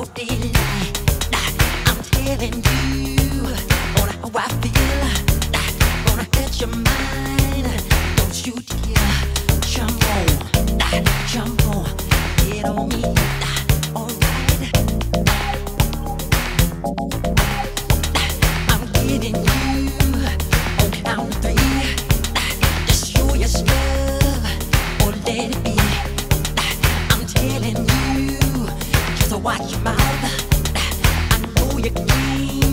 broad daylight. I'm telling you on how I feel. Gonna hurt your mind. Don't you dare jump on, get on me. Alright, I'm getting you on count of three. Just show your love or let it be. I'm telling you, just watch your mouth. I know you're clean.